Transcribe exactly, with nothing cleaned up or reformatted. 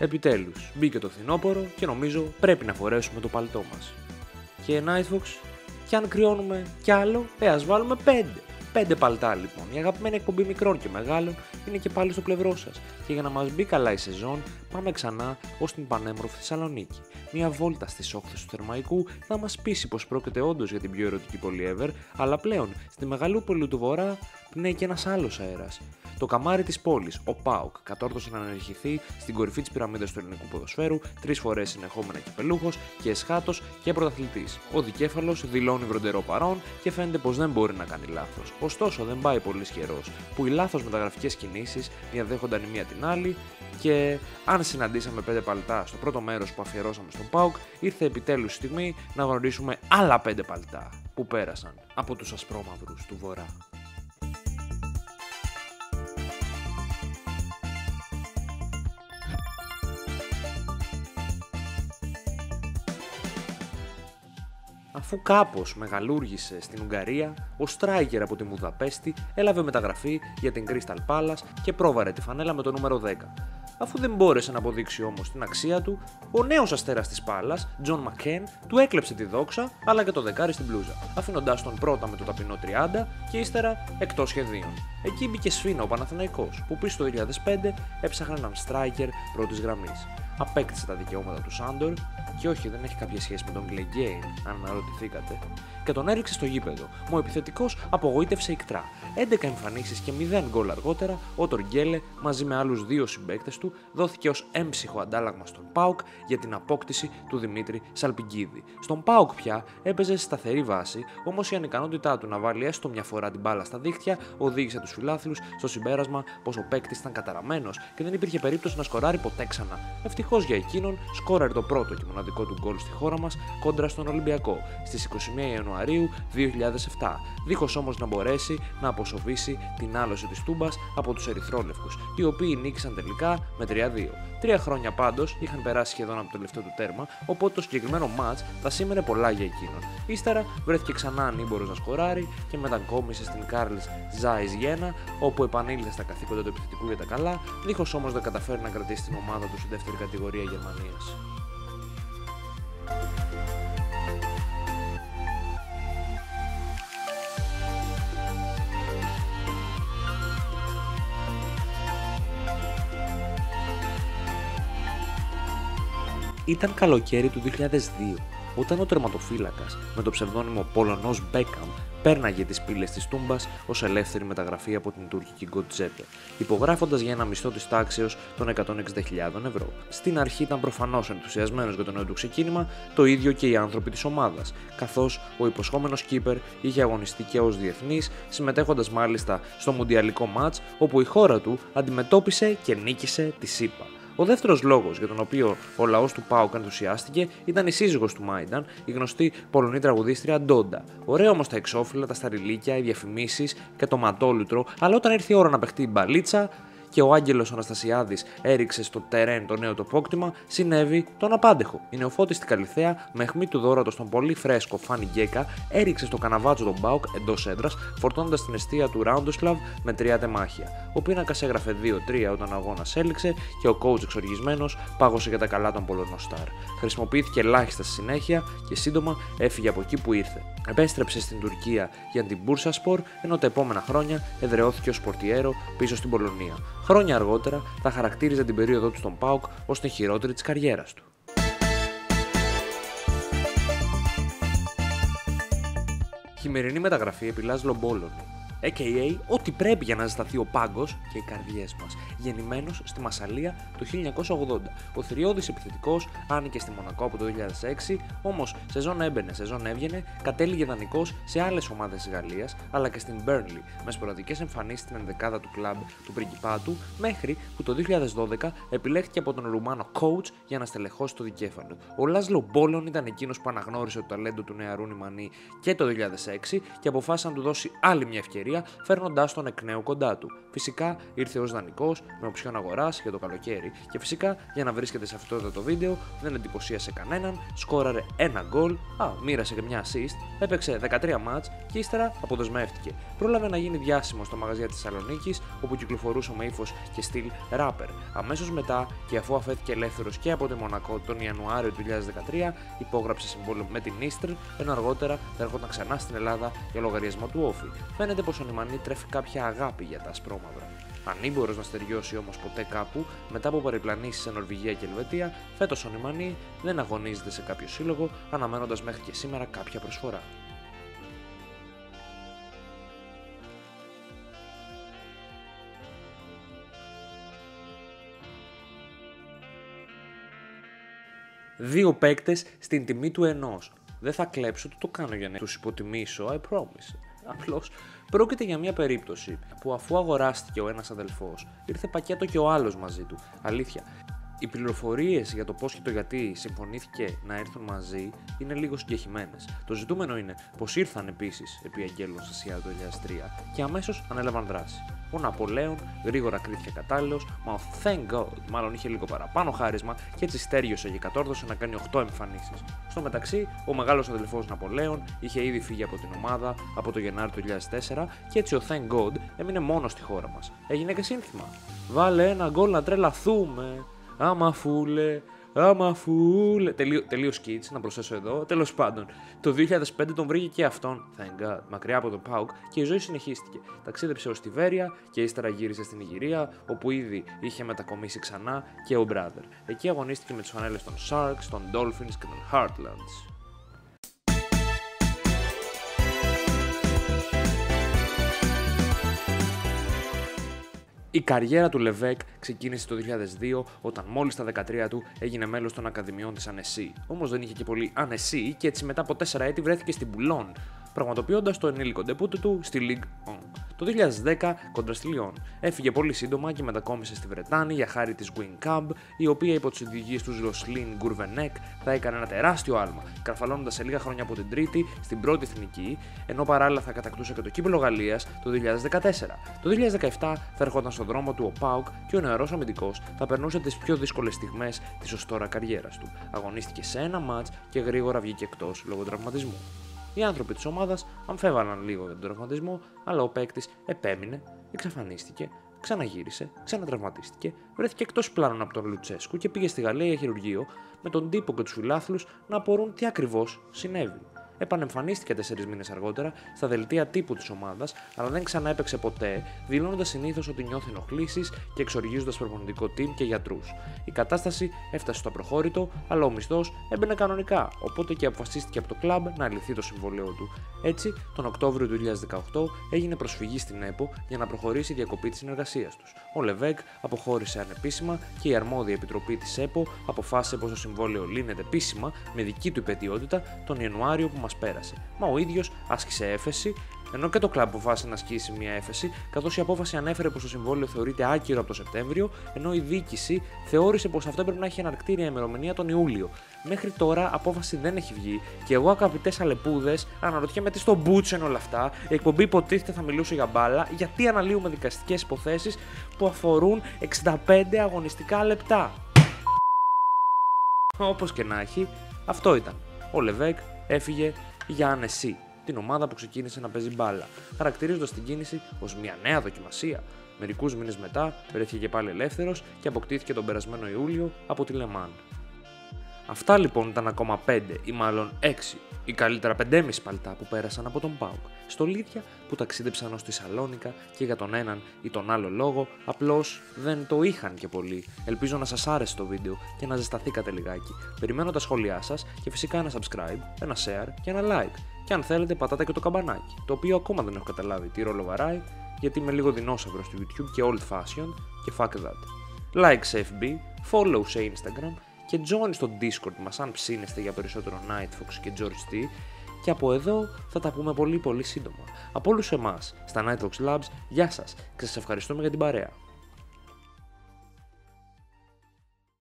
Επιτέλους, μπήκε το φθινόπωρο και νομίζω πρέπει να φορέσουμε το παλτό μας. Και Nightfox, κι αν κρυώνουμε κι άλλο, ε, ας βάλουμε πέντε. Πέντε παλτά λοιπόν. Η αγαπημένη εκπομπή μικρών και μεγάλων είναι και πάλι στο πλευρό σας. Και για να μας μπει καλά η σεζόν, πάμε ξανά ως την πανέμορφη Θεσσαλονίκη. Μια βόλτα στις όχθες του Θερμαϊκού θα μας πείσει πως πρόκειται όντως για την πιο ερωτική πόλη ever, αλλά πλέον στη μεγαλούπολη του Βορρά πνέει και ένας άλλος αέρας. Το καμάρι της πόλης, ο ΠΑΟΚ, κατόρθωσε να ανερχηθεί στην κορυφή της πυραμίδας του ελληνικού ποδοσφαίρου, τρεις φορές συνεχόμενα κυπελούχος και εσχάτος και πρωταθλητής. Ο δικέφαλος δηλώνει βροντερό παρόν και φαίνεται πως δεν μπορεί να κάνει λάθος. Ωστόσο, δεν πάει πολύ καιρός που οι λάθος μεταγραφικές κινήσεις διαδέχονταν η μία την άλλη και αν συναντήσαμε πέντε παλτά στο πρώτο μέρος που αφιερώσαμε στον ΠΑΟΚ, ήρθε επιτέλους η στιγμή να γνωρίσουμε άλλα πέντε παλτά που πέρασαν από τους ασπρόμαυρους του Βορρά. Αφού κάπως μεγαλούργησε στην Ουγγαρία, ο striker από τη Βουδαπέστη έλαβε μεταγραφή για την Crystal Palace και πρόβαρε τη φανέλα με το νούμερο δέκα. Αφού δεν μπόρεσε να αποδείξει όμως την αξία του, ο νέος αστέρας της Πάλας, John McCain, του έκλεψε τη δόξα αλλά και το δεκάρι στην μπλούζα, αφήνοντάς τον πρώτα με το ταπεινό τριάντα και ύστερα εκτός σχεδίων. Εκεί μπήκε σφήνα ο Παναθηναϊκός, που πίσω το δύο χιλιάδες πέντε έψαχνε έναν striker πρώτης γραμμής. Απέκτησε τα δικαιώματα του Σάντορ, και όχι, δεν έχει κάποια σχέση με τον Γκλεγκέιν, αν αναρωτηθήκατε, και τον έριξε στο γήπεδο. Μου επιθετικός απογοήτευσε ικτρά. έντεκα εμφανίσεις και μηδέν γκολ αργότερα, ο Τοργκέλε μαζί με άλλους δύο συμπαίκτες του δόθηκε ως έμψυχο αντάλλαγμα στον ΠΑΟΚ για την απόκτηση του Δημήτρη Σαλπιγκίδη. Στον ΠΑΟΚ πια έπαιζε σε σταθερή βάση, όμως η ανικανότητά του να βάλει έστω μια φορά την μπάλα στα δίχτυα οδήγησε τους φιλάθλους στο συμπέρασμα πως ο παίκτης ήταν καταραμένος και δεν υπήρχε περίπτωση να σκοράρει ποτέ ξανά. Ευτυχώς για εκείνον, σκόραρε το πρώτο και μοναδικό του γκολ στη χώρα μας κόντρα στον Ολυμπιακό στις είκοσι μία Ιανουαρίου δύο χιλιάδες επτά, δίχως όμως να μπορέσει να αποσοβήσει την άλωση της Τούμπας από τους ερυθρόλευκους, οι οποίοι νίκησαν τελικά με τρία δύο. Τρία χρόνια πάντως είχαν περάσει σχεδόν από το τελευταίο του τέρμα, οπότε το συγκεκριμένο μάτς θα σήμαινε πολλά για εκείνον. Ύστερα βρέθηκε ξανά ανήμπορος να σκοράρει και μετακόμισε στην Καρλς Ζάις Γιένα, όπου επανήλθε στα καθήκοντα του επιθετικού για τα καλά, δίχως όμως να καταφέρει να κρατήσει την ομάδα του στη δεύτερη κατηγορία Γερμανίας. Ήταν καλοκαίρι του δύο χιλιάδες δύο, όταν ο τερματοφύλακας με το ψευδόνυμο Πολωνός Μπέκαμ πέρναγε τις πύλες της Τούμπας ως ελεύθερη μεταγραφή από την τουρκική Γκοτζέπε, υπογράφοντας για ένα μισθό της τάξεως των εκατόν εξήντα χιλιάδων ευρώ. Στην αρχή ήταν προφανώς ενθουσιασμένος για το νέο του ξεκίνημα, το ίδιο και οι άνθρωποι της ομάδας, καθώς ο υποσχόμενος κίπερ είχε αγωνιστεί και ως διεθνής, συμμετέχοντας μάλιστα στο μουντιαλικό μάτς, όπου η χώρα του αντιμετώπισε και νίκησε τη ΣΥΠΑ. Ο δεύτερος λόγος για τον οποίο ο λαός του ΠΑΟΚ ενθουσιάστηκε ήταν η σύζυγος του Μάινταν, η γνωστή Πολωνή τραγουδίστρια Ντόντα. Ωραία όμως τα εξώφυλλα, τα σταριλίκια, οι διαφημίσεις και το ματόλουτρο, αλλά όταν ήρθε η ώρα να παιχτεί η μπαλίτσα και ο Άγγελος Αναστασιάδης έριξε στο τερέν το νέο του απόκτημα, συνέβη το αναπάντεχο. Η Νεοφώτης στην Καλιθέα, με αιχμή του δώρατος στον πολύ φρέσκο Φάνι Γκέκα, έριξε στο καναβάτσο τον ΠΑΟΚ εντός έδρας, φορτώνοντας την εστία του Ράουντοσλαβ με τρία τεμάχια. Ο πίνακας έγραφε δύο τρία όταν ο αγώνας έληξε και ο coach εξοργισμένος πάγωσε για τα καλά τον Πολωνό Σταρ. Χρησιμοποιήθηκε ελάχιστα στη συνέχεια και σύντομα έφυγε από εκεί που ήρθε. Επέστρεψε στην Τουρκία για την Μπούρσασπορ, ενώ τα επόμενα χρόνια εδραιώθηκε ως πορτιέρο πίσω στην Πολωνία. Χρόνια αργότερα θα χαρακτήριζε την περίοδο του στον ΠΑΟΚ ως την χειρότερη της καριέρας του. Χειμερινή μεταγραφή επί Λάζλο Μπόλωνη, έι κέι έι ό,τι πρέπει για να ζεσταθεί ο πάγκος και οι καρδιές μας. Γεννημένος στη Μασσαλία το χίλια εννιακόσια ογδόντα, ο θηριώδης επιθετικός άνοικε στη Μονακό από το δύο χιλιάδες έξι, όμως σεζόν έμπαινε, σεζόν έβγαινε, κατέληγε δανεικός σε άλλες ομάδες της Γαλλίας, αλλά και στην Burnley, με σποραδικές εμφανίσεις στην ενδεκάδα του κλαμπ του πριγκιπάτου, μέχρι που το δύο χιλιάδες δώδεκα επιλέχθηκε από τον Ρουμάνο coach για να στελεχώσει το δικέφαλο. Ο Λάζλο Μπόλων ήταν εκείνος που αναγνώρισε το ταλέντο του νεαρού Νιμανί και το δύο χιλιάδες έξι και αποφάσισε να του δώσει άλλη μια ευκαιρία εταιρεία, φέρνοντάς τον εκ νέου κοντά του. Φυσικά ήρθε ως δανεικός με οψιόν αγοράς για το καλοκαίρι και φυσικά για να βρίσκεται σε αυτό το βίντεο δεν εντυπωσίασε κανέναν, σκόραρε ένα γκολ, α, μοίρασε και μια assist, έπαιξε δεκατρία μάτς και ύστερα αποδεσμεύτηκε. Πρόλαβε να γίνει διάσημο στο μαγαζιά της Θεσσαλονίκης όπου κυκλοφορούσε με ύφος και στυλ rapper. Αμέσως μετά και αφού αφέθηκε ελεύθερος και από τη Μονακό τον Ιανουάριο του δύο χιλιάδες δεκατρία, υπόγραψε συμβόλαιο με την Ίστρ, ενώ αργότερα θα έρχονταν ξανά στην Ελλάδα για λογαριασμό του Όφη. Φαίνεται πως ο Νιμανί τρέφει κάποια αγάπη για τα ασπρόμαυρα. Ανήμπορος να στεριώσει όμως ποτέ κάπου, μετά από παρεπλανήσεις σε Νορβηγία και Ελβετία, φέτος ο Νιμανί δεν αγωνίζεται σε κάποιο σύλλογο, αναμένοντας μέχρι και σήμερα κάποια προσφορά. Δύο παίκτες στην τιμή του ενός. Δεν θα κλέψω, το, το κάνω για να τους υποτιμήσω, I promise. Απλώς πρόκειται για μια περίπτωση που αφού αγοράστηκε ο ένας αδελφός, ήρθε πακέτο και ο άλλος μαζί του. Αλήθεια. Οι πληροφορίες για το πώς και το γιατί συμφωνήθηκε να έρθουν μαζί είναι λίγο συγκεχημένες. Το ζητούμενο είναι πως ήρθαν επίσης επί αγγέλων στη ΣΥΑ το δύο χιλιάδες τρία και αμέσως ανέλαβαν δράση. Ο Ναπολέον γρήγορα κρίθηκε κατάλληλος, μα ο Thank God μάλλον είχε λίγο παραπάνω χάρισμα και έτσι στέριωσε και κατόρθωσε να κάνει οκτώ εμφανίσεις. Στο μεταξύ, ο μεγάλος αδελφός Ναπολέον είχε ήδη φύγει από την ομάδα από το Γενάρη του δύο χιλιάδες τέσσερα και έτσι ο Thank God έμεινε μόνος στη χώρα μας. Έγινε και σύνθημα. Βάλε ένα γκολ να τρελαθούμε. Άμα φούλε, άμα φούλε. Τελείω, τελείω skits, να προσθέσω εδώ. Τέλος πάντων, το δύο χιλιάδες πέντε τον βρήκε και αυτόν, thank God, μακριά από τον ΠΑΟΚ και η ζωή συνεχίστηκε. Ταξίδεψε ως τη Βέρεια και ύστερα γύρισε στην Ιγυρία, όπου ήδη είχε μετακομίσει ξανά και ο Brother. Εκεί αγωνίστηκε με τους φανέλες των Sharks, των Dolphins και των Heartlands. Η καριέρα του Λεβέκ ξεκίνησε το δύο χιλιάδες δύο όταν μόλις στα δεκατρία του έγινε μέλος των Ακαδημιών της Ανεσί. Όμως δεν είχε και πολύ Ανεσί και έτσι μετά από τέσσερα έτη βρέθηκε στην Μπουλόν, πραγματοποιώντας το ενήλικο ντεπούτο του στη Ligue ένα. Το δύο χιλιάδες δέκα κόντρα στη Λιόν. Έφυγε πολύ σύντομα και μετακόμισε στη Βρετάνη για χάρη της Wing Cub, η οποία υπό τις οδηγίες του Ζλοσλίν Γκουρβενέκ θα έκανε ένα τεράστιο άλμα, καρφαλώνοντας σε λίγα χρόνια από την τρίτη στην πρώτη εθνική, ενώ παράλληλα θα κατακτούσε και το κύπελλο Γαλλίας το δύο χιλιάδες δεκατέσσερα. Το δύο χιλιάδες δεκαεπτά θα ερχόταν στον δρόμο του ο ΠΑΟΚ και ο νεαρός αμυντικός θα περνούσε τις πιο δύσκολες στιγμές της ως τώρα καριέρας του. Αγωνίστηκε σε ένα μάτς και γρήγορα βγήκε εκτός λόγω τραυματισμού. Οι άνθρωποι της ομάδας αμφέβαλαν λίγο για τον τραυματισμό, αλλά ο παίκτης επέμεινε, εξαφανίστηκε, ξαναγύρισε, ξανατραυματίστηκε, βρέθηκε εκτός πλάνων από τον Λουτσέσκου και πήγε στη Γαλλία για χειρουργείο, με τον τύπο και τους φιλάθλους να απορούν τι ακριβώς συνέβη. Επανεμφανίστηκε τέσσερις μήνες αργότερα στα δελτία τύπου της ομάδας, αλλά δεν ξανά έπαιξε ποτέ, δηλώνοντας συνήθως ότι νιώθει ενοχλήσεις και εξοργίζοντας προπονητικό team και γιατρούς. Η κατάσταση έφτασε στο απροχώρητο, αλλά ο μισθός έμπαινε κανονικά, οπότε και αποφασίστηκε από το κλαμπ να λυθεί το συμβόλαιό του. Έτσι, τον Οκτώβριο του δύο χιλιάδες δεκαοκτώ έγινε προσφυγή στην ΕΠΟ για να προχωρήσει η διακοπή της συνεργασίας τους. Ο Λεβέκ αποχώρησε ανεπίσημα και η αρμόδια επιτροπή της ΕΠΟ αποφάσισε πως το συμβόλαιο λύνεται επίσημα με δική του υπαιτιότητα τον Ιανουάριο που μας πέρασε. Μα ο ίδιος άσκησε έφεση, ενώ και το κλαμπ αποφάσισε να ασκήσει μια έφεση, καθώς η απόφαση ανέφερε πως το συμβόλαιο θεωρείται άκυρο από το Σεπτέμβριο, ενώ η διοίκηση θεώρησε πως αυτό πρέπει να έχει αναρκτήρια ημερομηνία τον Ιούλιο. Μέχρι τώρα απόφαση δεν έχει βγει και εγώ, αγαπητές αλεπούδες, αναρωτιέμαι τι στον μπούτσο είναι όλα αυτά. Η εκπομπή υποτίθεται θα μιλούσε για μπάλα, γιατί αναλύουμε δικαστικές υποθέσεις που αφορούν εξήντα πέντε αγωνιστικά λεπτά. Όπως και να έχει, αυτό ήταν. Ο Λεβέκ έφυγε για Ανεσί, την ομάδα που ξεκίνησε να παίζει μπάλα, χαρακτηρίζοντας την κίνηση ως μια νέα δοκιμασία. Μερικούς μήνες μετά βρέθηκε και πάλι ελεύθερος και αποκτήθηκε τον περασμένο Ιούλιο από τη Λεμάν. Αυτά λοιπόν ήταν ακόμα πέντε ή μάλλον έξι ή καλύτερα πεντέμισι παλτά που πέρασαν από τον ΠΑΟΚ. Στολίδια που ταξίδεψαν ως τη Σαλόνικα και για τον έναν ή τον άλλο λόγο απλώς δεν το είχαν και πολύ. Ελπίζω να σας άρεσε το βίντεο και να ζεσταθήκατε λιγάκι. Περιμένω τα σχόλιά σας και φυσικά ένα subscribe, ένα share και ένα like. Και αν θέλετε πατάτε και το καμπανάκι, το οποίο ακόμα δεν έχω καταλάβει τι ρόλο βαράει, γιατί είμαι λίγο δεινόσαυρος στο YouTube και old fashioned και fuck that. Like σε εφ μπι, follow σε Instagram και join στο Discord μας αν ψήνεστε για περισσότερο Nightfox και George T. Και από εδώ θα τα πούμε πολύ πολύ σύντομα. Από όλους εμάς στα Nightfox Labs, γεια σας και σας ευχαριστούμε για την παρέα.